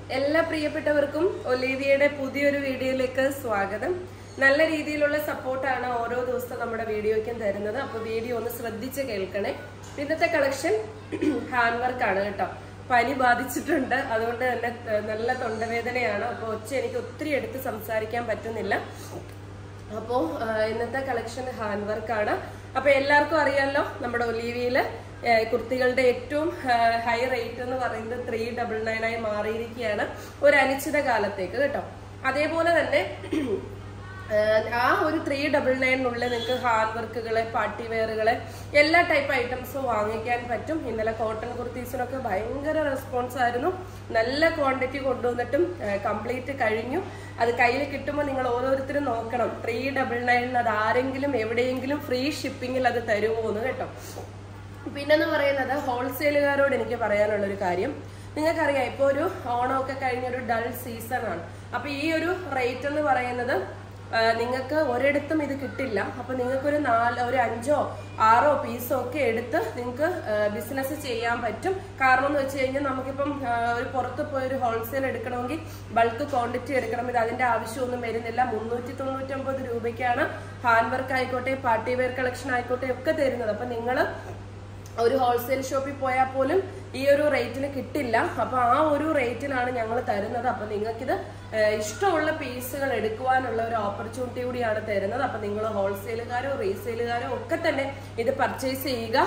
എല്ലാ പ്രിയപ്പെട്ടവർക്കും ഒലിവിയയുടെ പുതിയൊരു വീഡിയോയിലേക്ക് സ്വാഗതം. നല്ല രീതിയിലുള്ള സപ്പോർട്ടാണ് ഓരോ ദിവസവും നമ്മുടെ വീഡിയോയ്ക്കും തരുന്നത്. അപ്പോൾ വീഡിയോ ഒന്ന് ശ്രദ്ധിച്ച് കേൾക്കണേ. ഇന്നത്തെ കളക്ഷൻ ഹാൻഡ് വർക്ക് ആണ് കേട്ടോ. പനി ബാധിച്ചിട്ടുണ്ട്, അതുകൊണ്ട് തന്നെ നല്ല തൊണ്ടവേദനയാണ്. അപ്പോൾ ഒച്ച എനിക്ക് ഒത്തിരി എടുത്ത് സംസാരിക്കാൻ പറ്റുന്നില്ല. അപ്പോൾ ഇന്നത്തെ കളക്ഷൻ ഹാൻഡ് വർക്ക് ആണ്. അപ്പൊ എല്ലാവർക്കും അറിയാമല്ലോ, നമ്മുടെ ഒലിവിയില് കുർത്തികളുടെ ഏറ്റവും ഹൈ റേറ്റ് എന്ന് പറയുന്നത് 399 ആയി മാറിയിരിക്കുകയാണ് ഒരു അനിശ്ചിത കാലത്തേക്ക് കേട്ടോ. അതേപോലെ തന്നെ ആ ഒരു 399 നിങ്ങൾക്ക് ഹാൻഡ് വർക്കുകളെ, പാർട്ടി വെയറുകളെ, എല്ലാ ടൈപ്പ് ഐറ്റംസും വാങ്ങിക്കാൻ പറ്റും. ഇന്നലെ കോട്ടൺ കുർത്തീസിനൊക്കെ ഭയങ്കര റെസ്പോൺസ് ആയിരുന്നു. നല്ല ക്വാണ്ടിറ്റി കൊണ്ടുവന്നിട്ടും കംപ്ലീറ്റ് കഴിഞ്ഞു. അത് കയ്യിൽ കിട്ടുമ്പോൾ നിങ്ങൾ ഓരോരുത്തരും നോക്കണം, 399 അത് ആരെങ്കിലും എവിടെയെങ്കിലും ഫ്രീ ഷിപ്പിങ്ങിൽ അത് തരുമോന്ന് കേട്ടോ. പിന്നെന്ന് പറയുന്നത് ഹോൾസെയിലുകാരോട് എനിക്ക് പറയാനുള്ളൊരു കാര്യം, നിങ്ങൾക്കറിയാം ഇപ്പോൾ ഒരു ഓണമൊക്കെ കഴിഞ്ഞൊരു ഡൾ സീസൺ ആണ്. അപ്പൊ ഈ ഒരു റേറ്റ് എന്ന് പറയുന്നത് നിങ്ങൾക്ക് ഒരിടത്തും ഇത് കിട്ടില്ല. അപ്പൊ നിങ്ങൾക്കൊരു 5 or 6 പീസോ ഒക്കെ എടുത്ത് നിങ്ങൾക്ക് ബിസിനസ് ചെയ്യാൻ പറ്റും. കാരണം എന്ന് വെച്ച് കഴിഞ്ഞാൽ നമുക്കിപ്പം ഒരു പുറത്ത് പോയി ഒരു ഹോൾസെയിൽ എടുക്കണമെങ്കിൽ ബൾക്ക് ക്വാണ്ടിറ്റി എടുക്കണമെങ്കിൽ അതിന്റെ ആവശ്യമൊന്നും വരുന്നില്ല. 399 രൂപയ്ക്കാണ് ഹാൻഡ് വർക്ക് ആയിക്കോട്ടെ, പാർട്ടി വെയർ കളക്ഷൻ ആയിക്കോട്ടെ ഒക്കെ തരുന്നത്. അപ്പൊ നിങ്ങൾ ഒരു ഹോൾസെയിൽ ഷോപ്പിൽ പോയാൽ പോലും ഈ ഒരു റേറ്റിന് കിട്ടില്ല. അപ്പൊ ആ ഒരു റേറ്റിനാണ് ഞങ്ങൾ തരുന്നത്. അപ്പൊ നിങ്ങൾക്കിത് ഇഷ്ടമുള്ള പീസുകൾ എടുക്കുവാനുള്ള ഒരു ഓപ്പർച്യൂണിറ്റി കൂടിയാണ് തരുന്നത്. അപ്പൊ നിങ്ങൾ ഹോൾസെയിലുകാരോ റീസെയിലുകാരോ ഒക്കെ തന്നെ ഇത് പർച്ചേസ് ചെയ്യുക.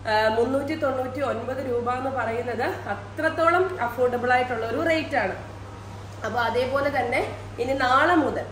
399 രൂപ എന്ന് പറയുന്നത് അത്രത്തോളം അഫോർഡബിൾ ആയിട്ടുള്ള ഒരു റേറ്റ് ആണ്. അപ്പൊ അതേപോലെ തന്നെ ഇനി നാളെ മുതൽ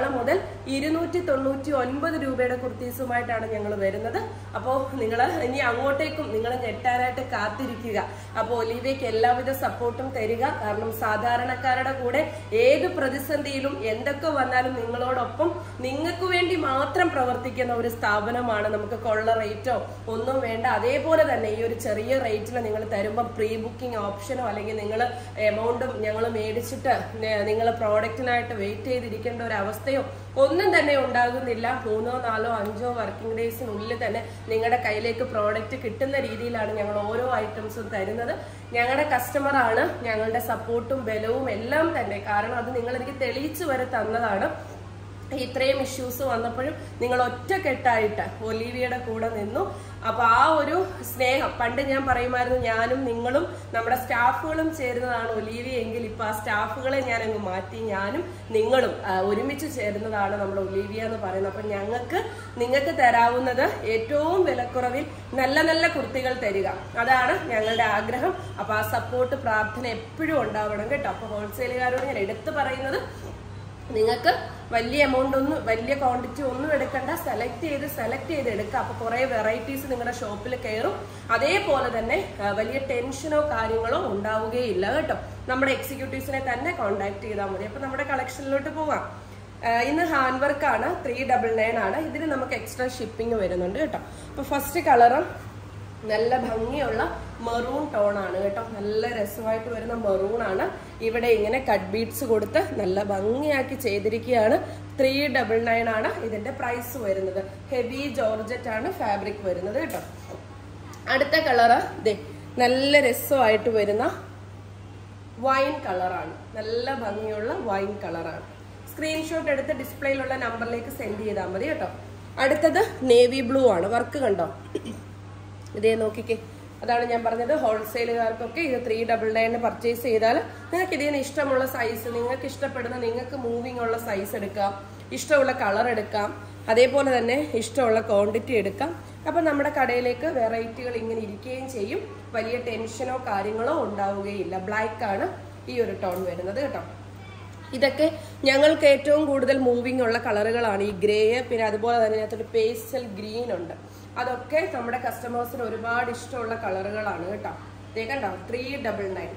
299 രൂപയുടെ കുർത്തീസുമായിട്ടാണ് ഞങ്ങൾ വരുന്നത്. അപ്പോൾ നിങ്ങൾ ഇനി അങ്ങോട്ടേക്കും നിങ്ങൾ ഞെട്ടാനായിട്ട് കാത്തിരിക്കുക. അപ്പോൾ ഒലിവിയയ്ക്ക് എല്ലാവിധ സപ്പോർട്ടും തരിക. കാരണം സാധാരണക്കാരുടെ കൂടെ ഏത് പ്രതിസന്ധിയിലും എന്തൊക്കെ വന്നാലും നിങ്ങളോടൊപ്പം നിങ്ങൾക്ക് വേണ്ടി മാത്രം പ്രവർത്തിക്കുന്ന ഒരു സ്ഥാപനമാണ്. നമുക്ക് കൊള്ള റേറ്റോ ഒന്നും വേണ്ട. അതേപോലെ തന്നെ ഈ ഒരു ചെറിയ റേറ്റിൽ നിങ്ങൾ തരുമ്പോൾ പ്രീ ബുക്കിംഗ് ഓപ്ഷനോ അല്ലെങ്കിൽ നിങ്ങൾ എമൗണ്ടും ഞങ്ങൾ മേടിച്ചിട്ട് നിങ്ങൾ പ്രോഡക്റ്റിനായിട്ട് വെയിറ്റ് ചെയ്തിരിക്കേണ്ട ഒരു അവസ്ഥയോ ഒന്നും തന്നെ ഉണ്ടാകുന്നില്ല. 3, 4, 5 വർക്കിംഗ് ഡേയ്സിനുള്ളിൽ തന്നെ നിങ്ങളുടെ കയ്യിലേക്ക് പ്രോഡക്റ്റ് കിട്ടുന്ന രീതിയിലാണ് ഞങ്ങൾ ഓരോ ഐറ്റംസും തരുന്നത്. ഞങ്ങളുടെ കസ്റ്റമറാണ്, ഞങ്ങളുടെ സപ്പോർട്ടും ബലവും എല്ലാം തന്നെ. കാരണം അത് നിങ്ങൾ എനിക്ക് തെളിയിച്ചു വരെ തന്നതാണ്. ഇത്രയും ഇഷ്യൂസ് വന്നപ്പോഴും നിങ്ങൾ ഒറ്റക്കെട്ടായിട്ട് ഒലിവിയയുടെ കൂടെ നിന്നു. അപ്പൊ ആ ഒരു സ്നേഹം, പണ്ട് ഞാൻ പറയുമായിരുന്നു ഞാനും നിങ്ങളും നമ്മുടെ സ്റ്റാഫുകളും ചേരുന്നതാണ് ഒലിവിയ എങ്കിൽ, ഇപ്പൊ ആ സ്റ്റാഫുകളെ ഞാൻ അങ്ങ് മാറ്റി ഞാനും നിങ്ങളും ഒരുമിച്ച് ചേരുന്നതാണ് നമ്മുടെ ഒലിവിയ എന്ന് പറയുന്നത്. അപ്പൊ നിങ്ങൾക്ക് തരാവുന്നത് ഏറ്റവും വിലക്കുറവിൽ നല്ല നല്ല കുർത്തികൾ തരിക, അതാണ് ഞങ്ങളുടെ ആഗ്രഹം. അപ്പൊ ആ സപ്പോർട്ട്, പ്രാർത്ഥന എപ്പോഴും ഉണ്ടാവണം കേട്ടോ. അപ്പൊ ഹോൾസെയിലുകാരോട് ഞാൻ എടുത്തു പറയുന്നത്, നിങ്ങൾക്ക് വലിയ എമൗണ്ട് ഒന്നും, വലിയ ക്വാണ്ടിറ്റി ഒന്നും എടുക്കണ്ട, സെലക്ട് ചെയ്ത് എടുക്കുക. അപ്പൊ കുറെ വെറൈറ്റീസ് നിങ്ങളുടെ ഷോപ്പിൽ കയറും. അതേപോലെ തന്നെ വലിയ ടെൻഷനോ കാര്യങ്ങളോ ഉണ്ടാവുകയില്ല കേട്ടോ. നമ്മുടെ എക്സിക്യൂട്ടീവ്സിനെ തന്നെ കോൺടാക്ട് ചെയ്താൽ മതി. അപ്പൊ നമ്മുടെ കളക്ഷനിലോട്ട് പോവാം. ഇന്ന് ഹാൻഡ് വർക്ക് ആണ്, 399 ആണ്. ഇതിന് നമുക്ക് എക്സ്ട്രാ ഷിപ്പിംഗ് വരുന്നുണ്ട് കേട്ടോ. അപ്പൊ ഫസ്റ്റ് കളറും നല്ല ഭംഗിയുള്ള മെറൂൺ ടോൺ ആണ് കേട്ടോ. നല്ല രസമായിട്ട് വരുന്ന മെറൂൺ ആണ്. ഇവിടെ ഇങ്ങനെ കട്ട് ബീഡ്സ് കൊടുത്ത് നല്ല ഭംഗിയാക്കി ചെയ്തിരിക്കുകയാണ്. 399 ആണ് ഇതിന്റെ പ്രൈസ് വരുന്നത്. ഹെവി ജോർജറ്റ് ആണ് ഫാബ്രിക് വരുന്നത് കേട്ടോ. അടുത്ത കളറ് നല്ല രസമായിട്ട് വരുന്ന വൈൻ കളറാണ്. നല്ല ഭംഗിയുള്ള വൈൻ കളറാണ്. സ്ക്രീൻഷോട്ട് എടുത്ത് ഡിസ്പ്ലേയിലുള്ള നമ്പറിലേക്ക് സെൻഡ് ചെയ്താൽ മതി കേട്ടോ. അടുത്തത് നേവി ബ്ലൂ ആണ്. വർക്ക് കണ്ടോ, ഇതേ നോക്കിക്കേ. അതാണ് ഞാൻ പറഞ്ഞത്, ഹോൾസെയിലുകാർക്കൊക്കെ ഇത് 399 പർച്ചേസ് ചെയ്താൽ നിങ്ങൾക്ക് ഇതിന് ഇഷ്ടമുള്ള സൈസ്, നിങ്ങൾക്ക് ഇഷ്ടപ്പെടുന്ന, നിങ്ങൾക്ക് മൂവിങ് ഉള്ള സൈസ് എടുക്കാം, ഇഷ്ടമുള്ള കളർ എടുക്കാം, അതേപോലെ തന്നെ ഇഷ്ടമുള്ള ക്വാണ്ടിറ്റി എടുക്കാം. അപ്പം നമ്മുടെ കടയിലേക്ക് വെറൈറ്റികൾ ഇങ്ങനെ ഇരിക്കുകയും ചെയ്യും. വലിയ ടെൻഷനോ കാര്യങ്ങളോ ഉണ്ടാവുകയില്ല. ബ്ലാക്ക് ആണ് ഈ ഒരു ടോൺ വരുന്നത് കേട്ടോ. ഇതൊക്കെ ഞങ്ങൾക്ക് ഏറ്റവും കൂടുതൽ മൂവിങ് ഉള്ള കളറുകളാണ്. ഈ ഗ്രേ, പിന്നെ അതുപോലെ തന്നെ അതിനകത്തൊരു പേസ്റ്റൽ ഗ്രീൻ ഉണ്ട്. അതൊക്കെ നമ്മുടെ കസ്റ്റമേഴ്സിന് ഒരുപാട് ഇഷ്ടമുള്ള കളറുകളാണ് കേട്ടോ. ഇതേ കണ്ടോ, 399.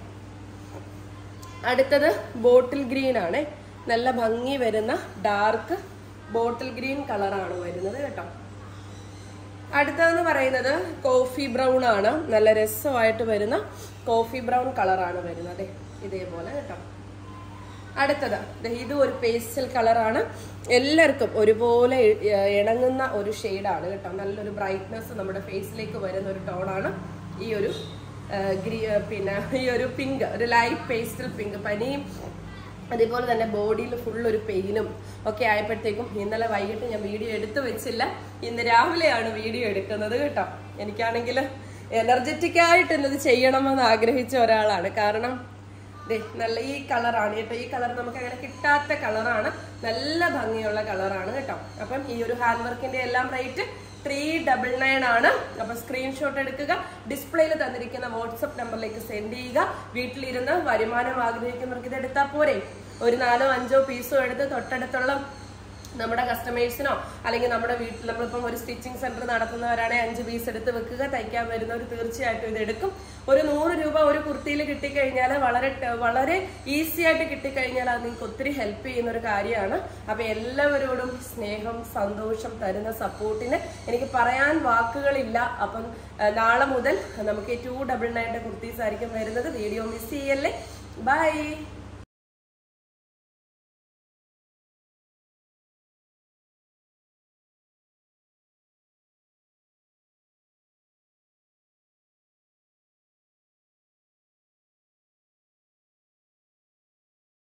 അടുത്തത് ബോട്ടിൽ ഗ്രീൻ ആണ്. നല്ല ഭംഗി വരുന്ന ഡാർക്ക് ബോട്ടിൽ ഗ്രീൻ കളറാണ് വരുന്നത് കേട്ടോ. അടുത്തതെന്ന് പറയുന്നത് കോഫി ബ്രൗൺ ആണ്. നല്ല രസമായിട്ട് വരുന്ന കോഫി ബ്രൗൺ കളറാണ് വരുന്നത്, ഇതേപോലെ കേട്ടോ. അടുത്തത് ഇത് ഒരു പേസ്റ്റൽ കളറാണ്. എല്ലാവർക്കും ഒരുപോലെ ഇണങ്ങുന്ന ഒരു ഷെയ്ഡാണ് കേട്ടോ. നല്ലൊരു ബ്രൈറ്റ്നെസ് നമ്മുടെ ഫേസിലേക്ക് വരുന്ന ഒരു ടോണാണ് ഈ ഒരു പിന്നെ ഈ ഒരു പിങ്ക്, ഒരു ലൈറ്റ് പേസ്റ്റൽ പിങ്ക്, പനിയും അതേപോലെ തന്നെ ബോഡിയിൽ ഫുൾ ഒരു പെയിനും ഒക്കെ ആയപ്പോഴത്തേക്കും ഇന്നലെ വൈകിട്ട് ഞാൻ വീഡിയോ എടുത്തു വെച്ചില്ല. ഇന്ന് രാവിലെയാണ് വീഡിയോ എടുക്കുന്നത് കേട്ടോ. എനിക്കാണെങ്കിൽ എനർജറ്റിക് ആയിട്ട് എന്നത് ചെയ്യണമെന്ന് ആഗ്രഹിച്ച ഒരാളാണ്. കാരണം നല്ല ഈ കളറാണ് കേട്ടോ. ഈ കളർ നമുക്ക് അങ്ങനെ കിട്ടാത്ത കളറാണ്, നല്ല ഭംഗിയുള്ള കളറാണ് കേട്ടോ. അപ്പം ഈ ഒരു ഹാൻഡ് വർക്കിന്റെ എല്ലാം റേറ്റ് 399 ആണ്. അപ്പൊ സ്ക്രീൻഷോട്ട് എടുക്കുക, ഡിസ്പ്ലേയിൽ തന്നിരിക്കുന്ന വാട്സപ്പ് നമ്പറിലേക്ക് സെൻഡ് ചെയ്യുക. വീട്ടിലിരുന്ന് വരുമാനം ആഗ്രഹിക്കുന്നവർക്ക് ഇത് എടുത്താൽ പോരെ. ഒരു 4 or 5 പീസോ എടുത്ത് തൊട്ടടുത്തുള്ള നമ്മുടെ കസ്റ്റമേഴ്സിനോ അല്ലെങ്കിൽ നമ്മുടെ വീട്ടിൽ നമ്മളിപ്പം ഒരു സ്റ്റിച്ചിങ് സെന്റർ നടത്തുന്നവരാണെങ്കിൽ 5 പീസ് എടുത്ത് വെക്കുക. തയ്ക്കാൻ വരുന്നവർ തീർച്ചയായിട്ടും ഇത് എടുക്കും. ഒരു 100 രൂപ ഒരു കുർത്തിയിൽ കിട്ടിക്കഴിഞ്ഞാൽ വളരെ ഈസി ആയിട്ട് കിട്ടിക്കഴിഞ്ഞാൽ അത് നിങ്ങൾക്ക് ഒത്തിരി ഹെൽപ്പ് ചെയ്യുന്ന ഒരു കാര്യമാണ്. അപ്പൊ എല്ലാവരോടും സ്നേഹം, സന്തോഷം തരുന്ന സപ്പോർട്ടിന് എനിക്ക് പറയാൻ വാക്കുകളില്ല. അപ്പം നാളെ മുതൽ നമുക്ക് 299 കുർത്തീസ് ആയിരിക്കും വരുന്നത്. വീഡിയോ മിസ് ചെയ്യല്ലേ. ബൈ.